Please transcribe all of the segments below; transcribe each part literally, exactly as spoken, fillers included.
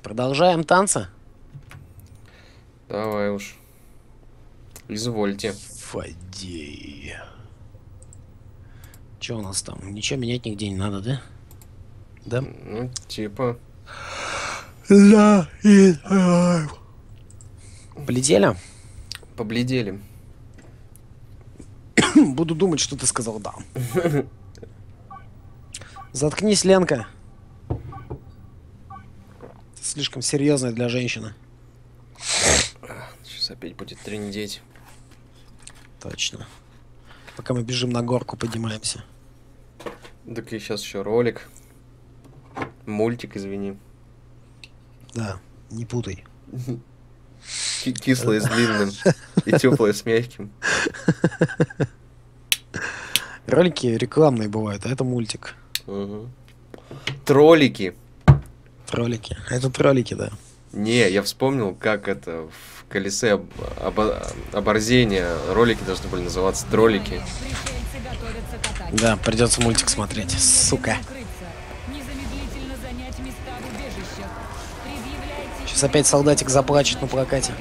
Продолжаем танцы? Давай уж. Извольте. Фадей. Че у нас там? Ничего менять нигде не надо, да? Да? Ну, типа. Да. Полетели? Побледели. Буду думать, что ты сказал да. Заткнись, Ленка. Ты слишком серьезная для женщины. Сейчас опять будет трындеть. Точно. Пока мы бежим на горку, поднимаемся. Так и сейчас еще ролик. Мультик, извини. Да, не путай. Ки- Кислое с длинным и теплое с мягким. Ролики рекламные бывают, а это мультик. Угу. Троллики. Ролики. Это ролики, да. Не, я вспомнил, как это в колесе об- обо- оборзения ролики должны были называться троллики. Да, придется мультик смотреть. Сука. Сейчас опять солдатик заплачет на плакате.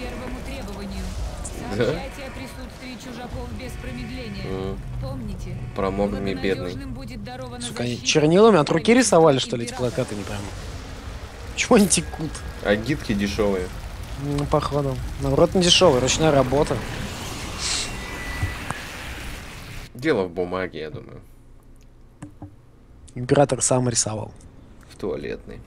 Да? М. Промог мне бедный. Сука, они чернилами от руки рисовали, что ли, эти плакаты, не пойму. Чего они текут? А гидки дешевые. Ну, походу. Наоборот, не дешевая, ручная работа. Дело в бумаге, я думаю. Император сам рисовал. В туалетной.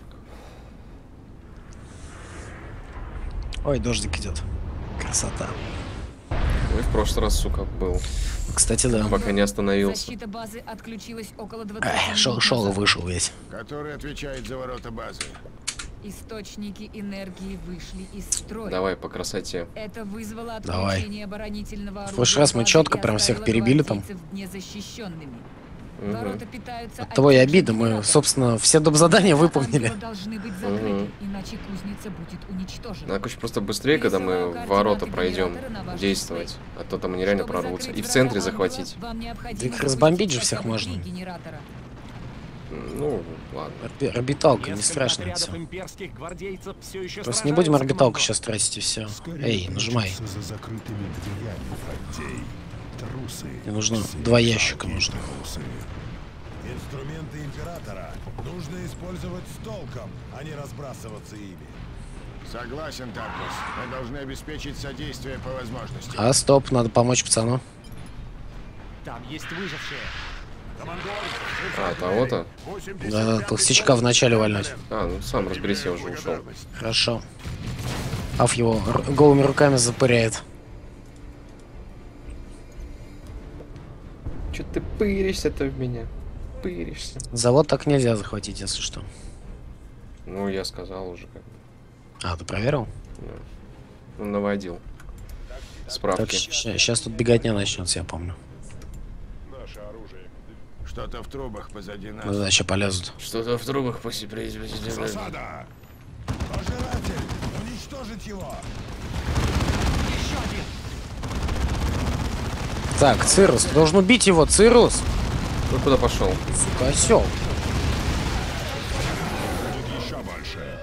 Ой, дождик идет. Красота. Ой, в прошлый раз, сука, был. Кстати, да. Пока не остановился. Защита базы отключилась около двадцати Эх, шел, минут шел и назад. вышел весь. Который отвечает за ворота базы. Источники энергии вышли из строя. Давай по красоте. Это вызвало Давай. отключение оборонительного оружия. В прошлый раз мы базы четко и прям всех оставило перебили там. гвардейцев незащищенными. Мгм. Ворота питаются Оттого и от обида. Мы, генераторов. собственно, все доп. Задания выполнили. Ангелы должны быть закрыты, Мгм. иначе кузница будет уничтожена. Надо, короче, просто быстрее, когда мы в ворота пройдем, действовать. А то там они реально Чтобы прорвутся. закрыть И в центре врата захватить. ангелов, вам необходимо Да их разбомбить же запустить всех хотя бы можно. три генератора. Ну, ладно. Орби- Орбиталка, не страшно это всё. Просто не будем орбиталку сейчас тратить и все. Эй, нажимай. За закрытыми дверями, Фаддей. Трусы. Мне нужно два ящика нужно. Трусы. Инструменты императора нужно использовать с толком, а не разбрасываться ими. Согласен, Таркус. Мы должны обеспечить содействие по возможности. А, стоп, надо помочь пацану. Там есть выжившие. А, того-то? Да, толстячка вначале вальнуть. А, ну сам разберись, я уже ушел. Хорошо. Аф его р- голыми руками запыряет. Че ты пыришься-то в меня? Пыришься. Завод так нельзя захватить, если что. Ну, я сказал уже как бы. А, ты проверил? Ну, наводил. Так, Справки. сейчас тут беготня начнется, я помню. Наше оружие. Что-то в трубах позади нас. Ну да, сейчас полезут. Что-то в трубах после производителя. Засада! Пожиратель! Уничтожить его! Так, Цирус, ты должен убить его, Цирус! Ну, куда пошел? Сука, осел. Будет еще больше.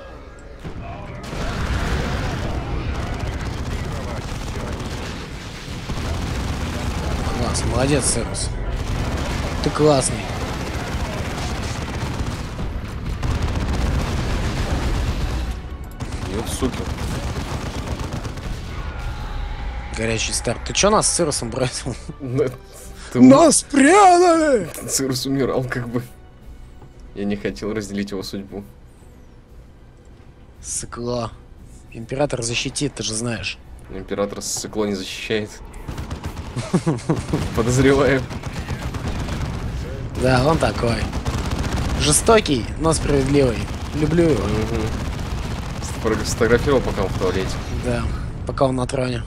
Класс, молодец, Цирус. Ты классный. Ёп, суки. Горячий старт. Ты чё нас с Цирусом бросил? Ты ум- Нас предали! Цирус умирал как бы. Я не хотел разделить его судьбу. Сыкло. Император защитит, ты же знаешь. Император Сыкло не защищает. Подозреваю. Да, он такой. Жестокий, но справедливый. Люблю его. Мгм. Сфотограф- Сфотографировал, пока он в туалете. Да, пока он на троне.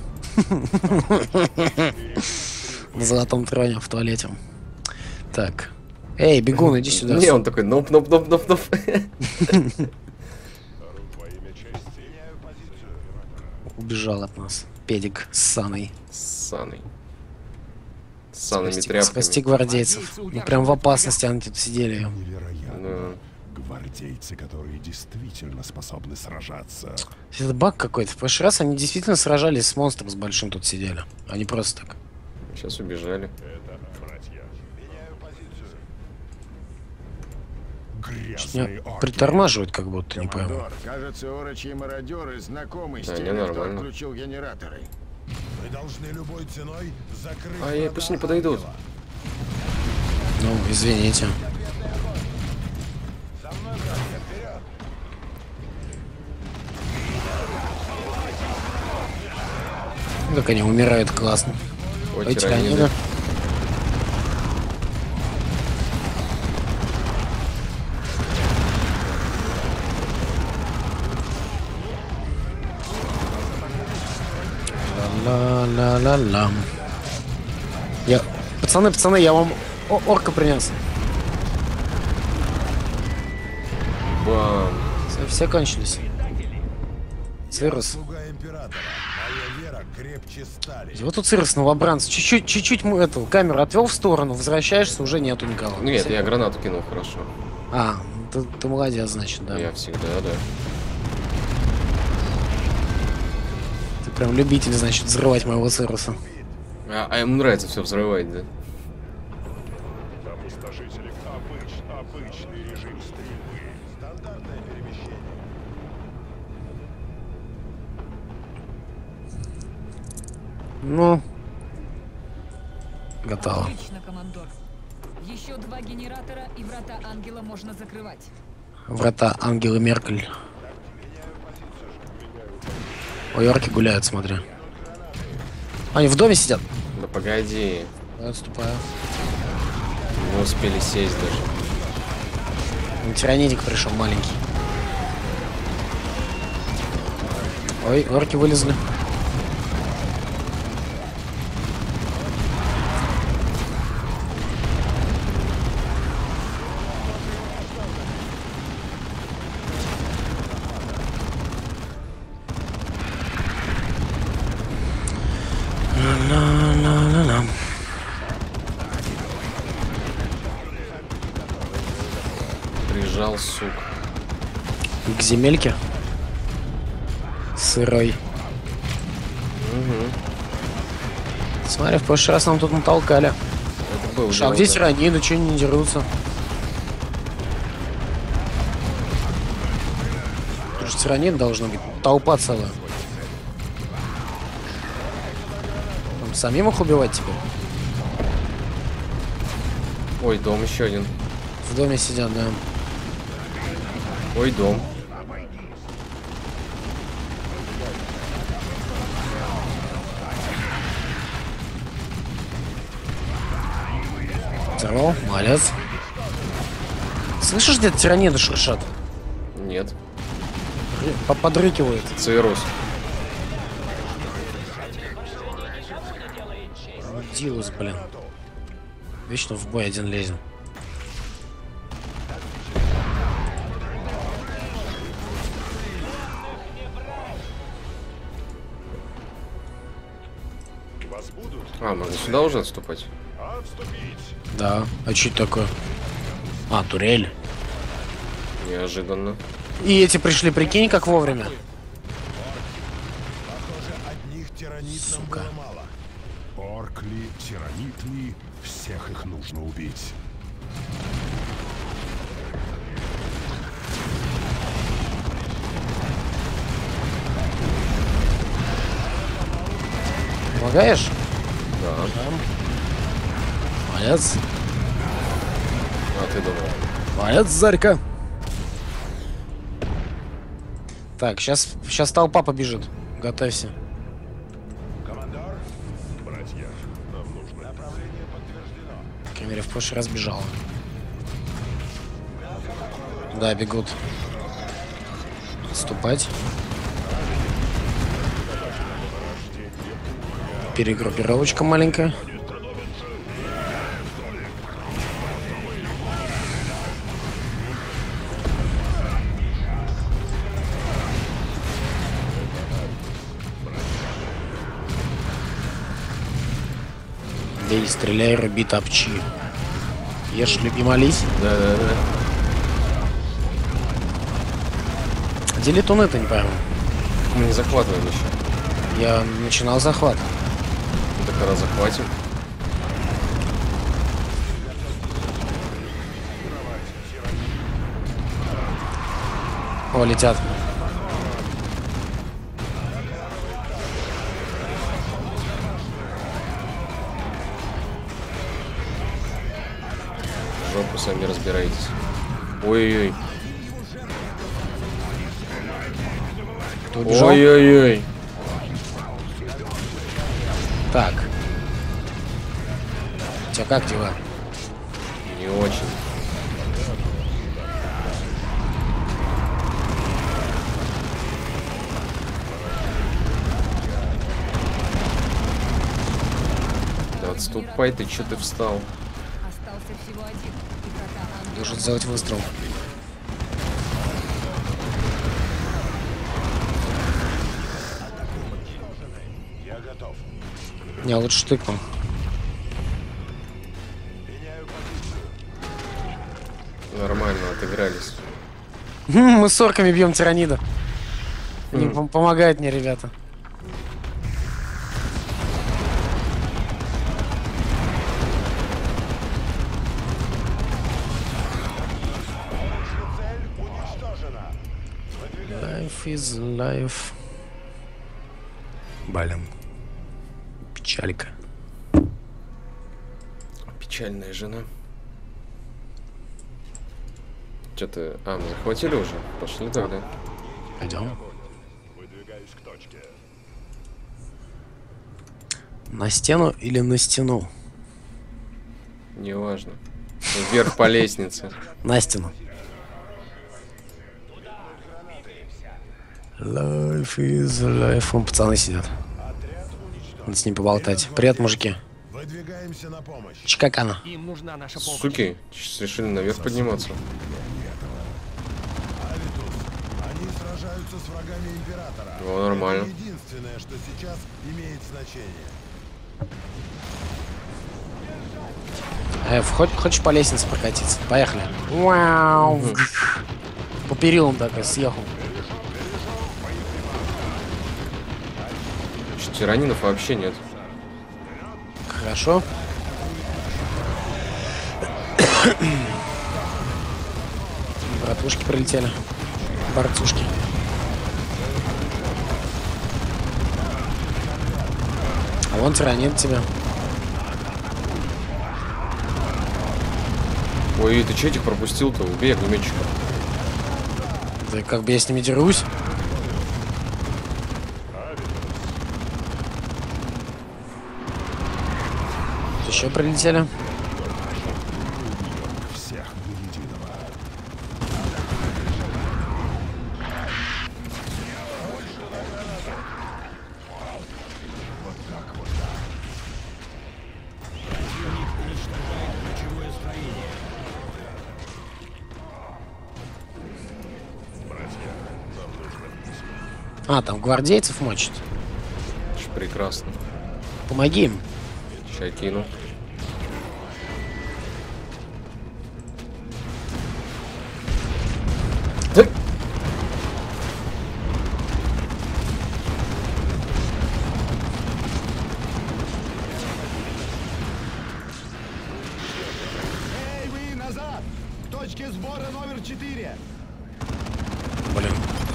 На золотом троне в туалете. Так. Эй, бегун, иди сюда. Не, он такой, ноп, ноп, ноп, ноп, ноп. Убежал от нас. Педик с Саной. С Саной. С санными Спасти, тряпками. спасти гвардейцев. Ну прям в опасности они тут сидели. Невероятно. Да. Гвардейцы, которые действительно способны сражаться. Это баг какой-то. В прошлый раз они действительно сражались с монстром с большим, тут сидели. Они просто так. Сейчас убежали. Это, братья. Меняю позицию. Меня Грязные орки. притормаживают, как будто, не пойму. Командор, кажется, орочьи мародеры знакомы с Да, не, теми, кто нормально. отключил генераторы. Мы должны любой ценой закрыть. А, я, врата пусть не подойдут. ангела. Ну, извините. За мной, братья, вперед! Как они умирают классно. Ой, Ой, тираниды. тираниды. Ла-ла-ла-ла-ла. Я... Пацаны, пацаны, я вам о орка принес. Бам. Все, все кончились. Цирус. Слуга императора. Моя вера крепче стали. Вот тут Цирус, новобранец. Чуть-чуть, чуть-чуть мы эту камеру отвел в сторону, возвращаешься, уже нету никого. Ну нет, Все. я гранату кинул, хорошо. А, ты, ты молодец, значит, да. Я всегда, да. Ты прям любитель, значит, взрывать моего Цируса. А, а ему нравится все взрывать, да? Опустошители. Обыч, обычный режим стрельбы. Стандартное перемещение. Ну, готово. Отлично, командор. Еще два генератора, и врата ангела можно закрывать. Врата Ангелы Меркель. Ой, орки гуляют, смотри. Они в доме сидят. Да погоди. Я отступаю. Не успели сесть даже. Тиранидик пришел маленький. Ой, орки вылезли. Ла-ла-ла-ла-ла. Прижал, сук. К земельке. Сырой. Угу. Смотри, в прошлый раз нам тут натолкали. Это был Ша, а дело, где да. тираниды, чё они не дерутся? Тут же тиранид должно быть. Толпа целая. Там самим их убивать теперь? Ой, дом еще один. В доме сидят, да. Ой, дом. Взорвал, молодец. Слышишь, где-то тираниды шуршат? Нет. По- Подрыкивают. Цирус. Дилус, блин. Вечно в бой один лезем. Вас будут А, можно сюда уже отступать? отступить. Да. А что это такое? А, турель. Неожиданно. И эти пришли, прикинь, как вовремя. Похоже, одних тиранит нам Сука. было мало. Орк ли, тиранит ли, всех их нужно убить. Помогаешь? Да. Молодец. А ты думал? Молодец, Зарька. Так, сейчас, сейчас толпа побежит. Готовься. Командор, братья, нам нужно. Направление подтверждено. По крайней мере, в прошлый раз бежала. Да, бегут. Отступать. Перегруппировочка маленькая. Бей, стреляй, руби, топчи. Ешь, люби, молись. Да, да, да. Где летуны-то, не пойму. Мы не захватываем еще. Я начинал захват. Ну, так раз захватим. О, летят. Жопу сами разбирайтесь. Ой-ой-ой. Кто убежал? Ой-ой-ой. Так. У тебя как дела? Не очень. Да отступай ты, чё ты встал? Остался всего один. И врата ангела. Должен сделать выстрел. Я готов. Я лучше штыкну. Меняю позицию. Нормально, отыгрались. Мы с орками бьем тиранида. Они пом- помогают мне, ребята. Цель уничтожена. Life is life. Блин. Печалька. Печальная жена. Чё ты... А, мы захватили уже? Пошли тогда. Пойдем. Выдвигаюсь к точке. На стену или на стену? Неважно. Вверх по лестнице. На стену. Life is life. Вон пацаны сидят. Надо с ним поболтать. Привет, мужики. Выдвигаемся на помощь. Чикакана. Им нужна наша помощь. Суки, сейчас решили наверх подниматься. Авитус. Они сражаются с врагами императора. О, нормально. Это единственное, что сейчас имеет значение. Э, хоть, хочешь по лестнице прокатиться? Поехали. Вау. По перилам так и съехал. Чё, тиранинов вообще нет. Хорошо. Братушки прилетели. Борцушки. А вон тиранит тебя. Ой, ты че этих пропустил-то? Убей огнеметчика. Да как бы я с ними дерусь. Еще прилетели. Всех до единого. А, там гвардейцев мочат. Ч, прекрасно. Помоги им. Ща кину. Да. Эй, вы назад! К точке сбора номер четыре! Блин.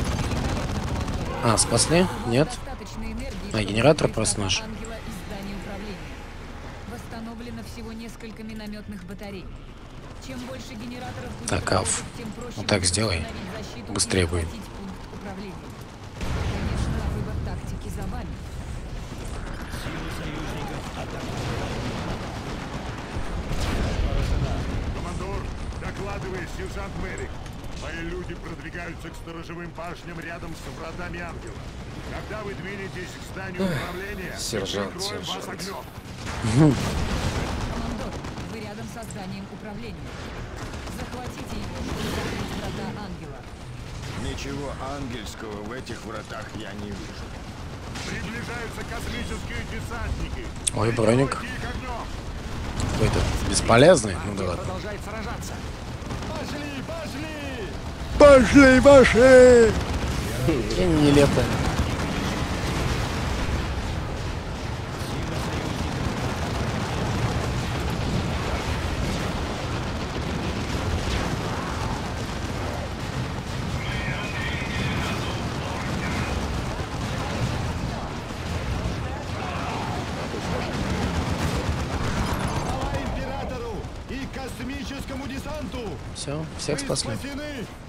А, спасли? Нет? Достаточно энергии, А, чтобы генератор открыть просто врата наш. ангела из здания управления. Восстановлено всего несколько минометных батарей. Чем больше генераторов будет Так, работать, Алф, тем проще вот так будет сделай. установить защиту Быстрее и будет. захватить пункт управления. Конечно, выбор тактики за вами. Командор, докладывай, сержант Мерик. Мои люди продвигаются к сторожевым башням рядом с вратами ангела. Когда вы двинетесь к зданию управления, Сержант, мы прикроем вас сержант. огнем. Командор, вы рядом со зданием управления. Захватите его, чтобы закрыть врата ангела. Ничего ангельского в этих вратах я не вижу. Приближаются космические десантники. Ой, броник. Прикройте их огнем. Какой-то бесполезный. Ну да ладно. Продолжает сражаться. Пошли, пошли! Пошли, пошли! Какие они нелепые. Императору и космическому десанту! Все, всех Вы спасли. спасены!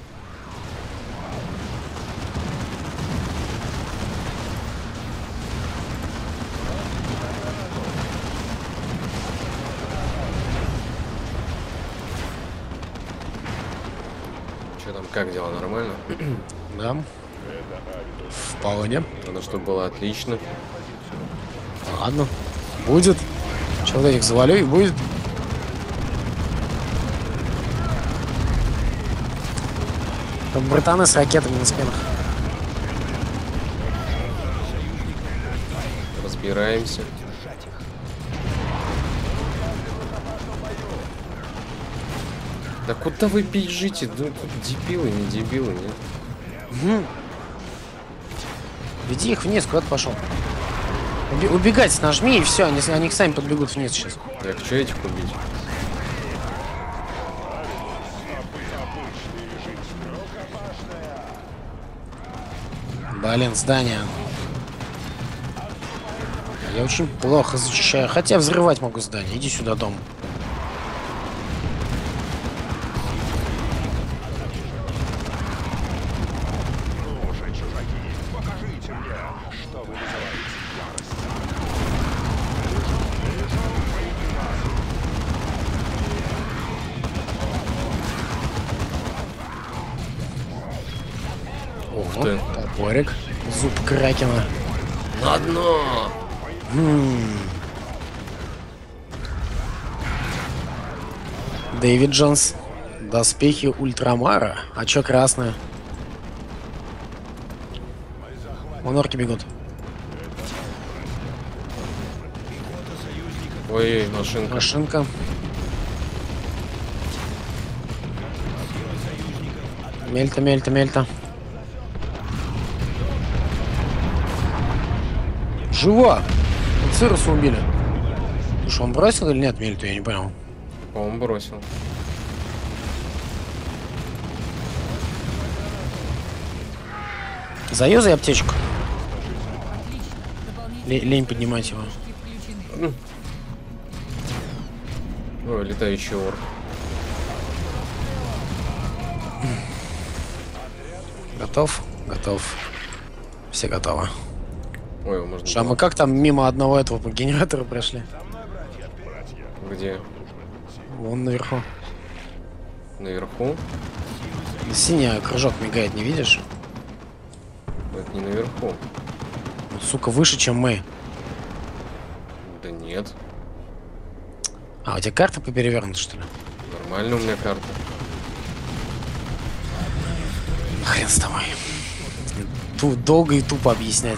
Что там, как дела, нормально? Да. Вполне. Надо, чтобы было отлично. Ладно. Будет. Человек завалю и будет. Там братаны с ракетами на спинах. Разбираемся. Да куда вы бежите? Да тут дебилы, не дебилы, нет? Угу. Веди их вниз, куда ты пошел? Уби- убегать нажми и все, они, они сами подбегут вниз сейчас. Я хочу этих убить. Блин, здание. Я очень плохо защищаю. Хотя взрывать могу здание. Иди сюда, дом. Ух ты. Топорик. Зуб кракена. На дно! М. Дэвид Джонс. Доспехи Ультрамара. А чё красное? Вон орки бегут. Ой, машинка. Машинка. Мельта, мельта, мельта. Жива! Цируса убили. Слушай, он бросил или нет мельту? Я не понял. По-моему, бросил. Заюзай аптечку. Отлично. Дополнительные Л- лень поднимать его. включены. Ой, летающий орк. Готов? Готов. Все готовы. Ой, его можно... А мы как там мимо одного этого по генератору прошли? Где? Вон наверху. Наверху? Синий кружок мигает, не видишь? Это не наверху. Ну, сука, выше, чем мы. Да нет. А, у тебя карта поперевернута, что ли? Нормально у меня карта. Хрен с тобой. Ту долго и тупо объяснять.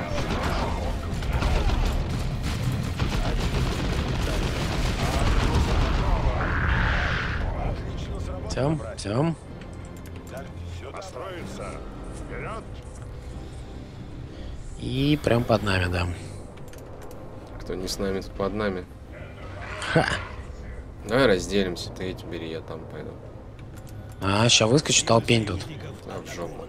Тем, тем. Построиться. Вперед! И прям под нами, да. Кто не с нами, тот под нами. Ха. Давай разделимся. Ты эти бери, я там пойду. А, сейчас выскочу, толпень тут. А, в жопу.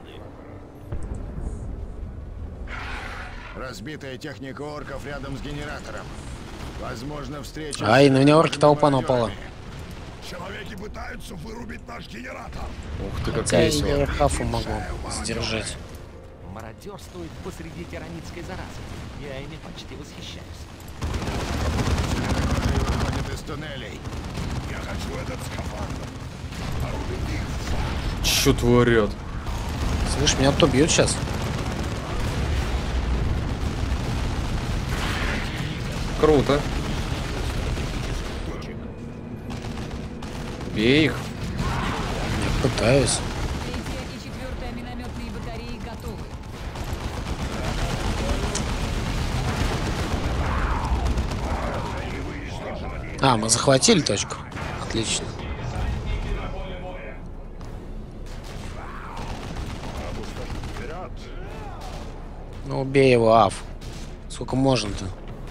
Разбитая техника орков рядом с генератором. Возможно, встреча... Ай, с на меня орки толпа мародерами. напала. Человеки пытаются вырубить наш генератор. Ух ты, как Хотя весело. я хафу могу сдержать. Мародерствует посреди тиранитской заразы. Я ими почти восхищаюсь. Выходят из туннелей. Я хочу этот скафандр. Чё творят? Слышь, меня кто бьет сейчас? Круто. Бей их. Я пытаюсь. Третья и четвертая минометные батареи готовы. А, мы захватили точку. Отлично. Вперед! Ну убей его, Аф. Сколько можно-то?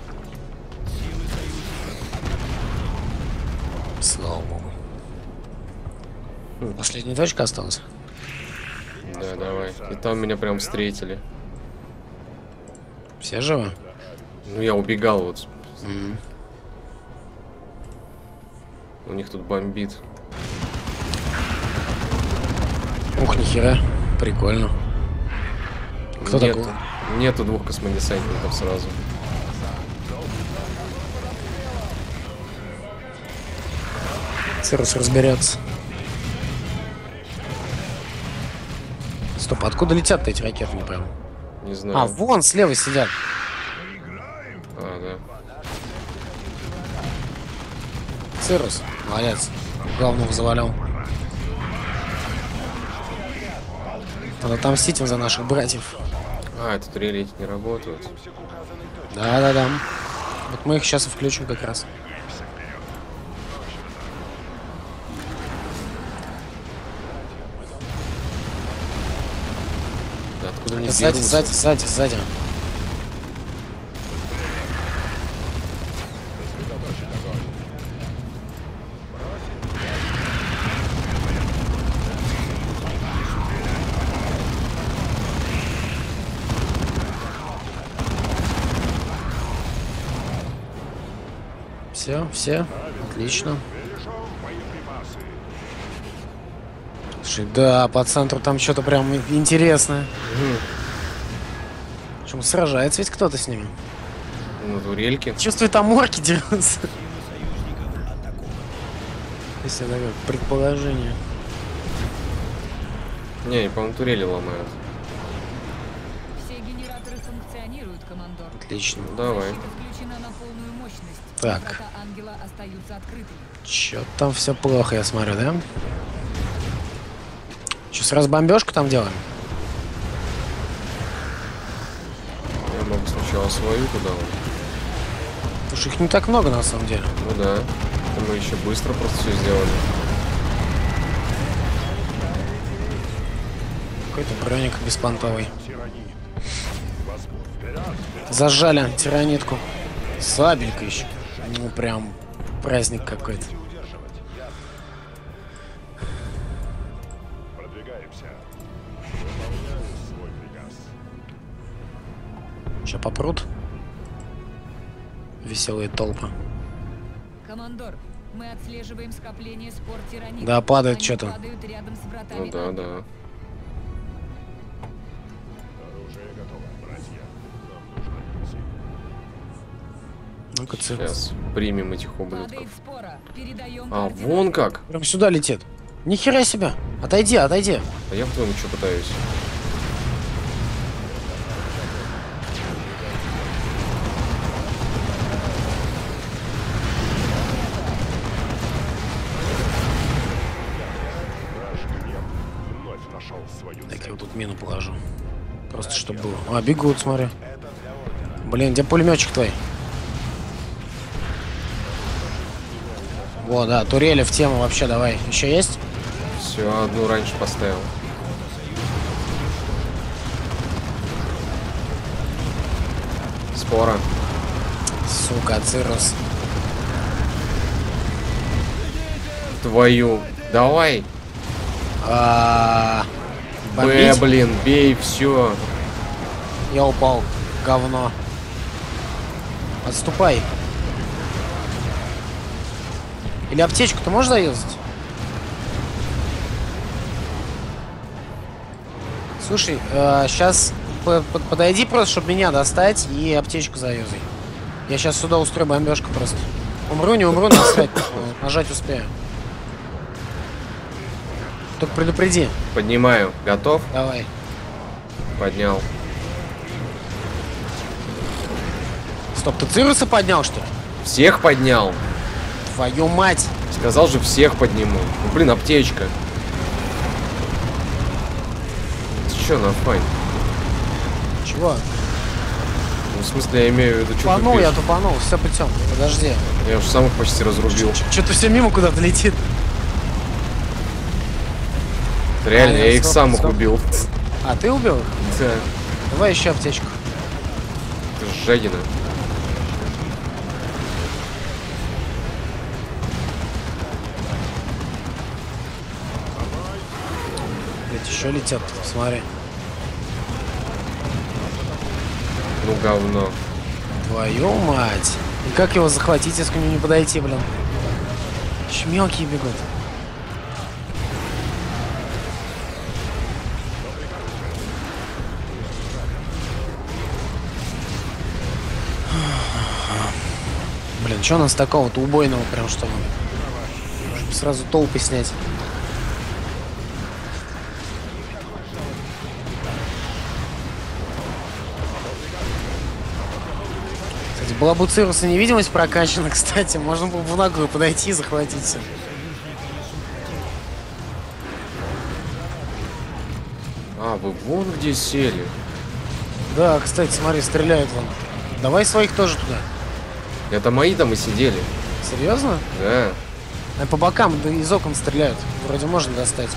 Слава богу. Последняя точка осталась. Да, давай. И там меня прям встретили. Все живы? Ну я убегал вот. Mm-hmm. У них тут бомбит. Ух, нихера. Прикольно. Кто Нет, такой? Нету двух космодесантников сразу. Цирус разберется. Стоп, откуда летят-то эти ракеты, не пойму? Не знаю. А, вон, слева сидят. А, да. Цирус, молодец. Главного завалял. Надо отомстить им за наших братьев. А, это турели эти не работают. Да-да-да. Вот мы их сейчас и включим как раз. Да, откуда они Сзади, берутся? сзади, сзади, сзади. Все, все, отлично. Слушай, да, по центру там что-то прям интересное. Почему сражается ведь кто-то с ними? На турельке. Чувствую, там орки дерутся. Если такое предположение. Не, они, по-моему, турели ломают. Все генераторы функционируют, командор. Отлично. Ну, давай. Защита включена на полную мощность. Так. Врата ангела остаются открытыми. Чё там все плохо, я смотрю, да? Че, сразу бомбежку там делаем? Я могу сначала свою туда. Потому что их не так много на самом деле. Ну да. Мы еще быстро просто все сделали. Какой-то броник беспонтовый. Зажали тиранитку. Сабелька еще. Ну прям праздник какой-то. Сейчас попрут. Веселые толпы. Командор, мы отслеживаем скопление спор тиранитов. Да, падает Они что-то. падают рядом с вратами Ну да, ангела. да. Ну-ка, цирус. Сейчас примем этих ублюдков. Падает спора. Передаем А, координаты. вон как. Прям сюда летит. Нихера себе. Отойди, отойди. А я в твоем что пытаюсь. Так, я вот тут мину положу. Просто чтобы было. А, бегут, смотри. Блин, где пулеметчик твой? О, да, турели в тему вообще, давай. Еще есть? Все, одну раньше поставил. Спора. Сука, цирус. Твою. Давай. А, Б, бомбить? блин, бей, все. Я упал. Говно. Отступай. Или аптечку ты можешь заюзать? Слушай, э, сейчас подойди просто, чтобы меня достать, и аптечку заюзай. Я сейчас сюда устрою бомбежку просто. Умру, не умру, насрать. э, Нажать успею. Только предупреди. Поднимаю. Готов? Давай. Поднял. Стоп, ты цируса поднял, что ли? Всех поднял. Твою мать! Сказал же, всех подниму. Ну, блин, аптечка. Ты чё, нафань? Чего? Ну, в смысле, я имею в виду, что Тупанул я, тупанул, все путем. Подожди. Я уже сам их почти разрубил. Что-то все мимо куда-то летит. Реально, А, я их стоп, сам их стоп. убил. А, ты убил их? Да. Давай еще аптечку. Ты ж жадина. Блять, еще летят, смотри. Ну говно. Твою мать. И как его захватить, если к нему не подойти, блин? Еще мелкие бегут. Блин, что у нас такого-то убойного прям, что ли? Чтобы сразу толпы снять. Кстати, была бы у Цируса невидимость прокачана, кстати, можно было бы в наглую подойти и захватить всё. А, вы вон где сели. Да, кстати, смотри, стреляют вон. Давай своих тоже туда. Это мои там и сидели. Серьезно? Да. А по бокам, да из окон стреляют. Вроде можно достать.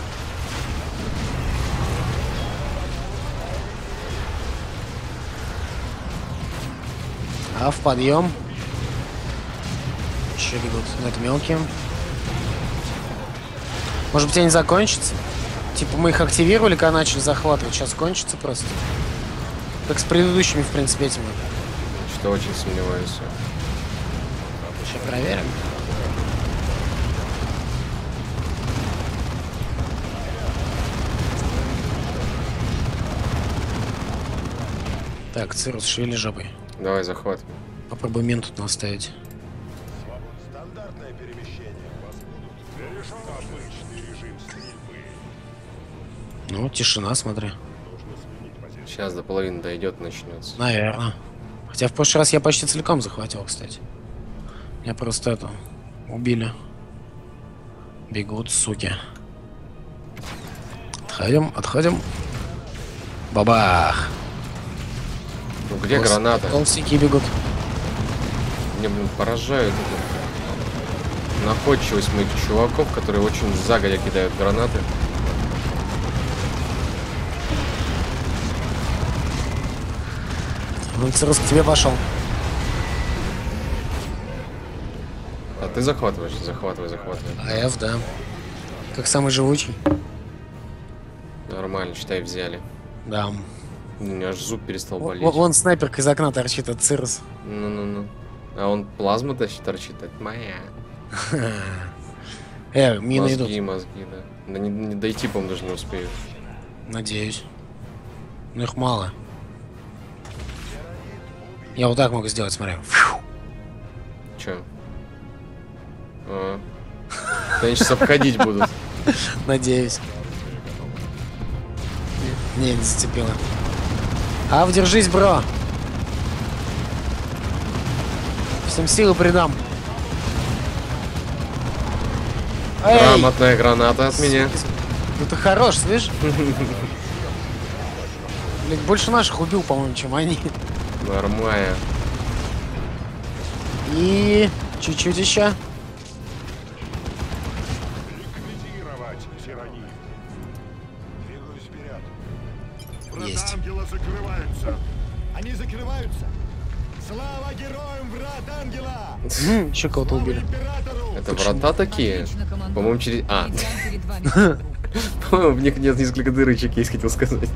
А в подъем. Еще бегут. Но это мелкие. Может быть, они закончатся? Типа мы их активировали, когда начали захватывать. Сейчас кончится просто. Как с предыдущими, в принципе, этими. Что очень сомневаюсь. Сейчас проверим. Так, Цирус, шевели жопой. Давай захват. Попробуй мин тут наставить. Стандартное перемещение. Вас будут обычный режим стрельбы. Ну, тишина, смотри. Сейчас до половины дойдет, начнется. Наверное. Хотя в прошлый раз я почти целиком захватил, кстати. Я просто это убили. Бегут, суки. Отходим, отходим. Бабах. Ну где Толс- граната? Толстяки бегут. Мне, блин, поражают это. Находчивость моих чуваков, которые очень загодя кидают гранаты. Ну, Цирус к тебе пошел. А ты захватываешь? Захватывай, захватывай. А F, да. Как самый живучий. Нормально, считай, взяли. Да. У меня аж зуб перестал Во- болеть. во- Вон снайперка из окна торчит от Цирус. Ну-ну-ну. А он плазма торчит, торчит. Это моя. Э, мины идут. Мозги, мозги, да. Да не, не дойти, по-моему, даже не успеют. Надеюсь. Но их мало. Я вот так могу сделать, смотри. Фью. Чё? А. Да они сейчас обходить будут. Надеюсь. Не, не зацепило. Ав, держись, бро. Всем силы придам. Эй! Грамотная граната от меня. Ну ты хорош, слышь? Блин, больше наших убил, по-моему, чем они. Нормально. И чуть-чуть еще. Ликвидировать тиранию. Двигаюсь вперед. Врата Есть. ангела закрываются. Они закрываются. Слава героям врат ангела! М, еще кого-то убили. Императору! Это врата такие? Отлично, командор. По-моему, через... А, Идеал перед вами, друг. по-моему, в них нет несколько дырочек, есть, хотел сказать.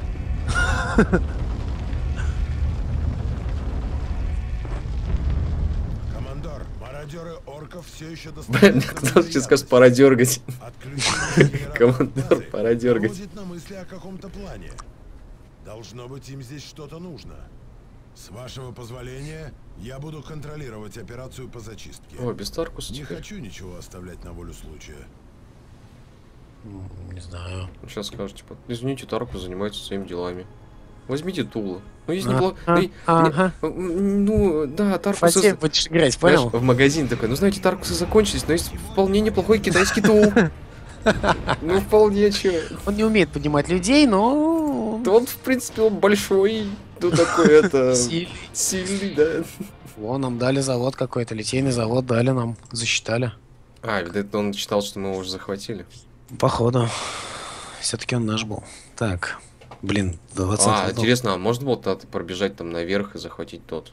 Командор, мародеры орков все еще Блин, мне кто сейчас скажет, пора дергать. Командор, пора дергать. Наводит на мысли о каком-то плане. Должно быть, им здесь что-то нужно. С вашего позволения, я буду контролировать операцию по зачистке. О, без Таркуса Не теперь. хочу ничего оставлять на волю случая. Не знаю. Сейчас скажут, типа, извините, Таркус занимается своими делами. Возьмите Тула. Ну, есть А, неплохо... а, ну, и- ага. не- м, ну, да, Таркус... Фатеев будешь играть, Знаешь, понял? в магазин такой, ну, знаете, Таркусы закончились, но есть вполне неплохой китайский Тул. Ну, вполне, че. Он не умеет поднимать людей, но... Да он, в принципе, он большой, ну, такой, это... Сильный. Сильный, да. Вон, нам дали завод какой-то, литейный завод дали нам, засчитали. А, видать, он считал, что мы его уже захватили. Походу. Все-таки он наш был. Так. Блин, двадцатый. А, интересно, а можно было тогда пробежать там наверх и захватить тот?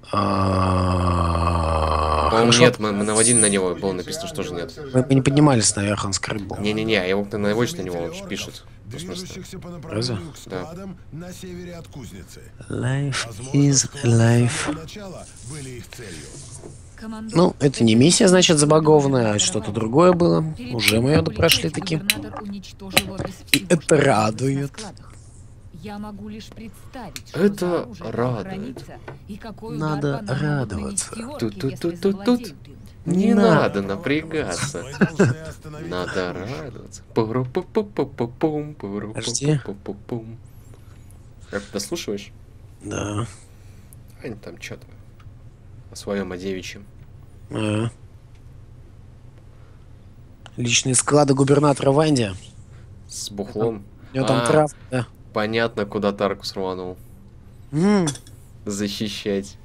А, По-моему, хорошо. нет, мы, мы наводили на него, было написано, что же нет. Мы мы не поднимались наверх, он скрыт был. Не-не-не, а его ты наводишь на него, он же пишет. Ну, в смысле. движущихся по Разве? направлению к складам на севере от кузницы. Life Возможно, is склады с life. самого начала были их целью. Командор, Ну, это не миссия, значит, забагованная, а что-то другое было. Перед Уже тем, мы как ее прошли улететь, таки. губернатор уничтожил опись И всего, это что находилось радует. на складах. Я могу лишь представить, что Это за оружие там радует. хранится и какой Надо удар по нам могут радоваться. нанести орки, если Тут-тут-тут-тут-тут. завладеют им. Не Не надо напрягаться. Мы должны остановить Надо оружие. радоваться. Пуру-пу-пу-пу-пу-пум, Подожди. пуру-пу-пу-пу-пум. Как ты дослушиваешь? Да. Они там что-то о своем, о девичьем. А. Личные склады губернатора Ванди. С бухлом. У него там А. трав, да. Понятно, куда Таркус рванул. М, Защищать.